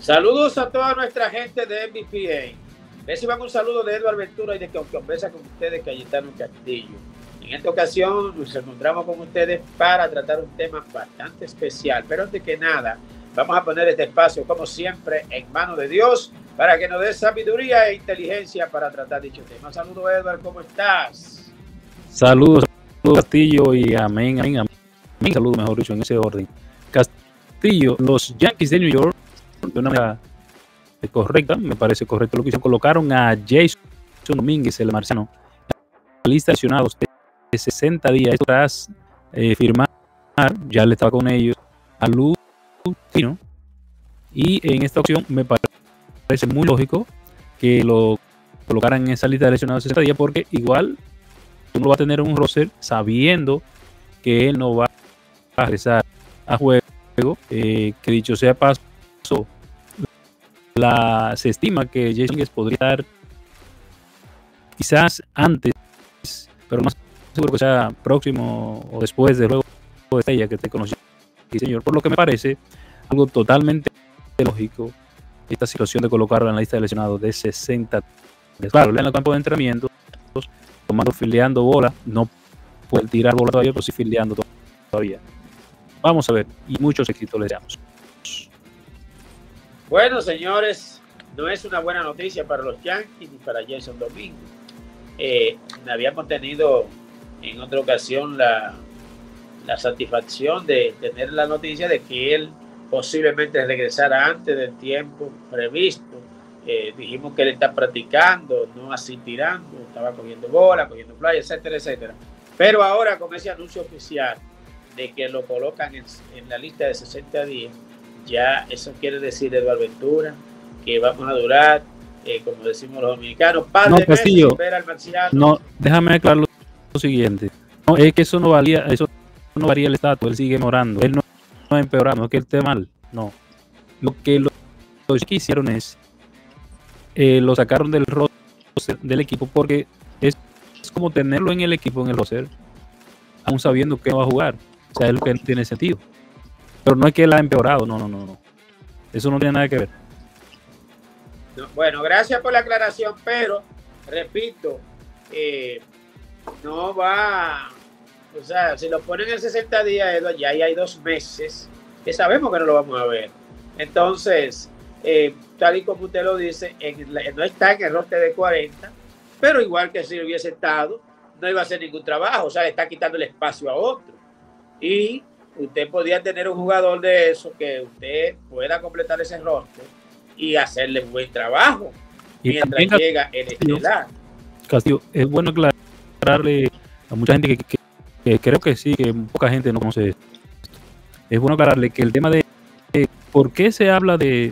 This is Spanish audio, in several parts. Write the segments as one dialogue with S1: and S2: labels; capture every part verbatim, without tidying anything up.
S1: Saludos a toda nuestra gente de M V P A. Reciban un saludo de Edward Ventura y de que conversa con ustedes, Cayetano Castillo. En esta ocasión nos encontramos con ustedes para tratar un tema bastante especial, pero antes que nada, vamos a poner este espacio, como siempre, en manos de Dios, para que nos dé sabiduría e inteligencia para tratar dicho tema. Saludos, Edward, ¿cómo estás?
S2: Saludos, saludos Castillo, y amén, amén, amén. Saludos, mejor dicho, en ese orden. Castillo, los Yankees de New York, de una manera correcta, me parece correcto lo que hicieron, colocaron a Jason Domínguez, el marciano, en la lista de lesionados de sesenta días, esto tras eh, firmar, ya le estaba con ellos, a Luz Tino, y en esta opción me parece muy lógico que lo colocaran en esa lista de lesionados de sesenta días, porque igual uno va a tener un roster sabiendo que él no va a regresar a juego, eh, que dicho sea paso, la, se estima que Jason Domínguez podría estar quizás antes, pero más seguro que sea próximo o después del juego de estrella que te conocí, señor, por lo que me parece algo totalmente lógico esta situación de colocarlo en la lista de lesionados de sesenta. Claro, en el campo de entrenamiento, tomando, filiando bola, no puede tirar bola todavía, pero sí filiando todavía. Vamos a ver, y muchos éxitos le damos.
S1: Bueno, señores, no es una buena noticia para los Yankees ni para Jason Domínguez. Eh, habíamos tenido en otra ocasión la, la satisfacción de tener la noticia de que él posiblemente regresara antes del tiempo previsto. Eh, dijimos que él está practicando, no así tirando, estaba cogiendo bola, cogiendo playa, etcétera, etcétera. Pero ahora con ese anuncio oficial de que lo colocan en, en la lista de sesenta días, ya eso quiere decir, Eduardo Ventura, que vamos a durar, eh, como decimos los dominicanos, par
S2: no,
S1: de meses
S2: Castillo,
S1: sin ver al marciano.
S2: No, déjame aclarar lo siguiente. No, es que eso no valía, eso no varía el estatus, él sigue morando, él no, no ha empeorado, no es que él esté mal, no. Lo que los, los que hicieron es, eh, lo sacaron del roster del equipo, porque es, es como tenerlo en el equipo, en el roster, aún sabiendo que no va a jugar. O sea, es lo que no tiene sentido. Pero no es que él ha empeorado, no, no, no, no. Eso no tiene nada que ver.
S1: No, bueno, gracias por la aclaración, pero repito, eh, no va, o sea, si lo ponen en sesenta días, Eduardo, ya hay dos meses que sabemos que no lo vamos a ver. Entonces, eh, tal y como usted lo dice, en la, no está en el roster de cuarenta, pero igual que si hubiese estado, no iba a hacer ningún trabajo, o sea, le está quitando el espacio a otro. Y usted podría tener un jugador de eso que usted pueda completar ese roster y hacerle un buen trabajo y mientras también, llega el estelar.
S2: Castillo, es bueno aclararle a mucha gente que, que, que creo que sí, que poca gente no conoce esto. Es bueno aclararle que el tema de eh, por qué se habla de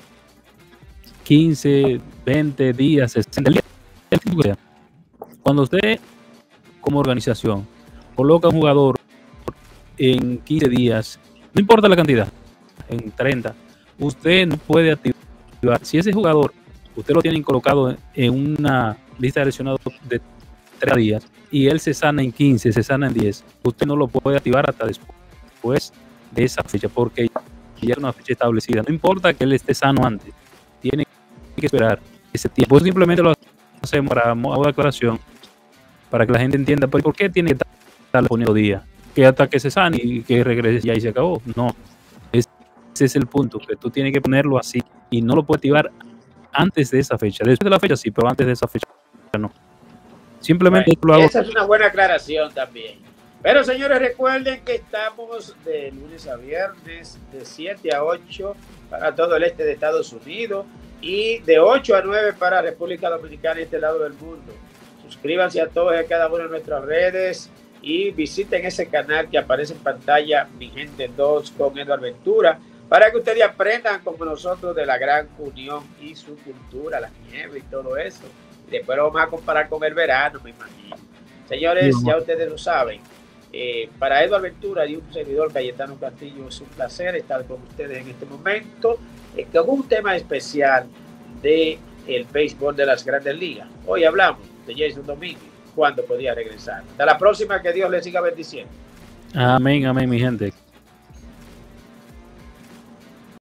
S2: quince, veinte días, sesenta días, el tiempo que sea. Cuando usted como organización coloca un jugador en quince días, no importa la cantidad, en treinta, usted no puede activar. Si ese jugador usted lo tiene colocado en una lista de lesionados de tres días y él se sana en quince, se sana en diez, usted no lo puede activar hasta después de esa fecha, porque ya es una fecha establecida. No importa que él esté sano antes, tiene que esperar ese tiempo. Pues simplemente lo hacemos para modo de aclaración, para que la gente entienda por qué tiene que estar poniendo días, que hasta que se sane y que regrese ya y se acabó. No, ese es el punto, que tú tienes que ponerlo así y no lo puedes activar antes de esa fecha. Después de la fecha sí, pero antes de esa fecha no. Simplemente
S1: bueno,
S2: lo hago.
S1: Esa es una buena aclaración también. Pero señores, recuerden que estamos de lunes a viernes de siete a ocho para todo el este de Estados Unidos y de ocho a nueve para República Dominicana y este lado del mundo. Suscríbanse a todos y a cada una de nuestras redes y visiten ese canal que aparece en pantalla, Mi Gente dos con Eduardo Ventura, para que ustedes aprendan como nosotros de la Gran Unión y su cultura, la nieve y todo eso. Y después lo vamos a comparar con el verano, me imagino. Señores, sí, ya ustedes lo saben. Eh, para Eduardo Ventura y un servidor, Cayetano Castillo, es un placer estar con ustedes en este momento, eh, con un tema especial del béisbol de las Grandes Ligas. Hoy hablamos de Jason Domínguez, cuándo podía regresar. Hasta la próxima, que Dios les siga bendiciendo.
S2: Amén, amén, mi gente.